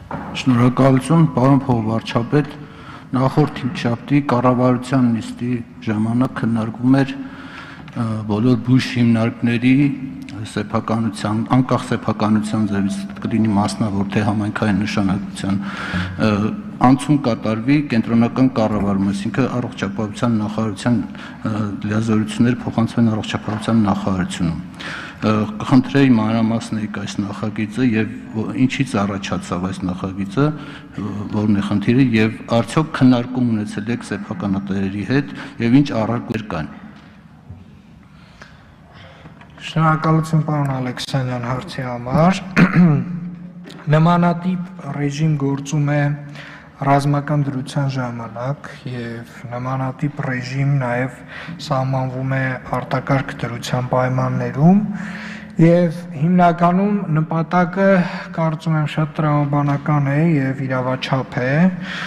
Շնորհակալություն, պարոն փոխվարչապետ, նախորդ հինգշաբթի կառավարության նիստի ժամանակ քննարկվում էր բոլոր բուժ հիմնարկների սեփականության, անկախ սեփականության ձևից կլինի մասնավոր թե համայնքային նշանակության անցում կատարվի կենտրոնական կառավարում, այսինքն առողջապահության նախարարության լիազորությունները փոխանցվեն առողջապահության նախարարությունում։ Կխնդրեի մանրամասնեք այս նախագիծը եւ ինչից առաջացավ այս նախագիծը, որն է խնդիրը եւ արդյոք քննարկում ունեցել եք սեփականատերերի հետ եւ ինչ առարկներ կան։ Շնորհակալություն պարոն Ալեքսանյան հարցի համար։ Նմանատիպ ռեժիմ գործում է ռազմական դրության ժամանակ եւ նմանատիպ ռեժիմ նաեւ սահմանվում է արտակարգ դրության պայմաններում եւ հիմնականում նպատակը կարծում եմ շատ տրամաբանական է եւ իրավաչափ է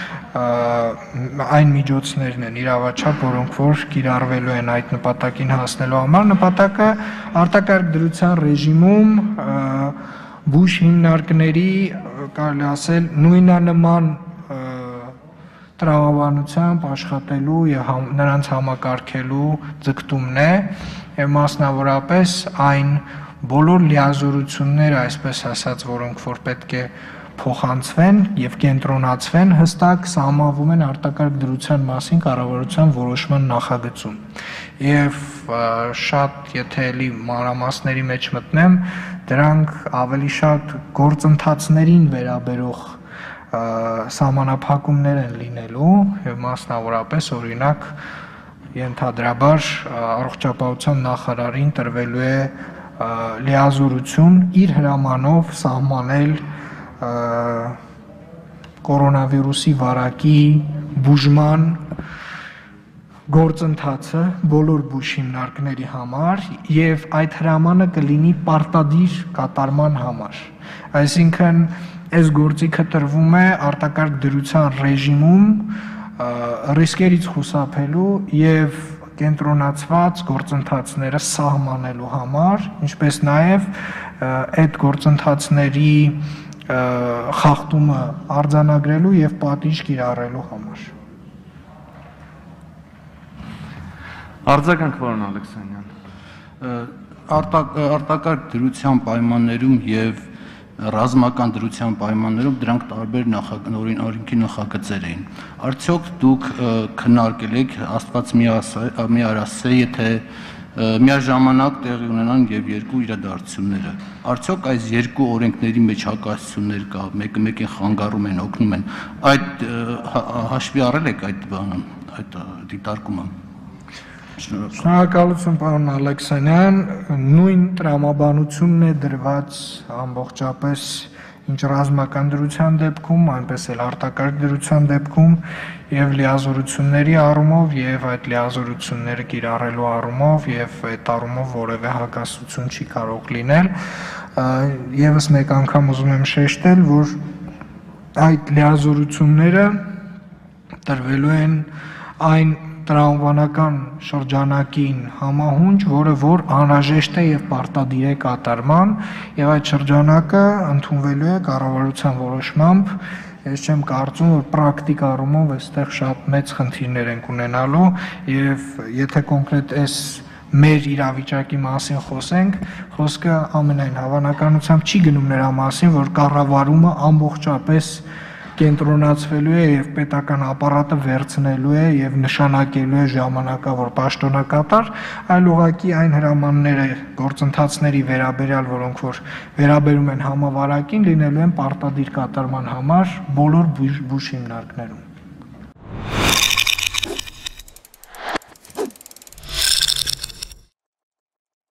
այն միջոցներն են իրավաչափ, որոնք որ կիրառվելու են այդ նպատակին հասնելու համար, նպատակը արտակարգ դրության ռեժիմում բուժ հիմնարկների կարելի ասել նույնանման տրամաբանությամբ աշխատելու եւ նրանց համակարգելու ձգտումն է եւ մասնավորապես այն բոլոր լիազորությունները, այսպես ասած, որոնք որ պետք է փոխանցվեն եւ կենտրոնացվեն հստակ սահմանվում են արտակարգ դրության մասին կառավարության որոշման նախագծում եւ շատ եթե էլի մանրամասների մեջ մտնեմ դրանք ավելի շատ գործընթացներին վերաբերող սահմանափակումներ են լինելու եւ մասնավորապես օրինակ ենթադրաբար առողջապահության նախարարին տրվելու է լիազորություն իր հրամանով սահմանել կորոնավիրուսի վարակի բուժման գործընթացը բոլոր բուժ հիմնարկների համար եւ այդ հրամանը կլինի պարտադիր կատարման համար այսինքն այս գործիքը տրվում է արտակարգ դրության ռեժիմում ռիսկերից խուսափելու եւ կենտրոնացված գործընթացները սահմանելու համար ինչպես նաեւ այդ գործընթացների խախտումը արձանագրելու եւ պատիժ կիրառելու համար Արձագանք պարոն Ալեքսանյան արտակարգ դրության պայմաններում եւ ռազմական դրության պայմաններում դրանք տարբեր օրենքի նախագծեր էին արդյոք դուք քննարկել եք աստված մի արասե եթե միաժամանակ տեղի ունենան եւ երկու իրադարձությունները արդյոք այս երկու օրենքների մեջ հակասություններ կա մեկը մեկին խանգարում են օգնում են այդ հաշվի առել եք այդ բանը այդ դիտարկումը Շնորհակալություն պարոն Ալեքսանյան նույն տրամաբանությունն է դրված ամբողջապես ինչ ռազմական դրության դեպքում այնպես էլ արտակարգ դրության դեպքում եւ լիազորությունների առումով եւ այդ լիազորությունները կիրառելու առումով եւ այդ առումով որևէ հակասություն չի կարող լինել եւս մեկ անգամ ուզում եմ շեշտել որ այդ լիազորությունները տրվելու են այն տրամաբանական շրջանակին համահունչ, որը որ անհրաժեշտ է եւ պարտադիր է կատարման եւ այդ շրջանակը ընդունվելու է կառավարության որոշմամբ ես չեմ կարծում որ պրակտիկ առումով այստեղ շատ մեծ խնդիրներ են ունենալու եւ եթե կոնկրետ այս մեր իրավիճակի մասին խոսենք խոսքը ամենայն հավանականությամբ չի գնում նրա մասին որ կառավարումը ամբողջապես կենտրոնացվելու է եւ պետական ապարատը վերցնելու է եւ նշանակելու է ժամանակավոր պաշտոնակատար, այլ ուղղակի այն հրամանները գործընթացների վերաբերյալ, որոնք որ վերաբերում են համավարակին, լինելու են պարտադիր կատարման համար բոլոր բուժ հիմնարկներում։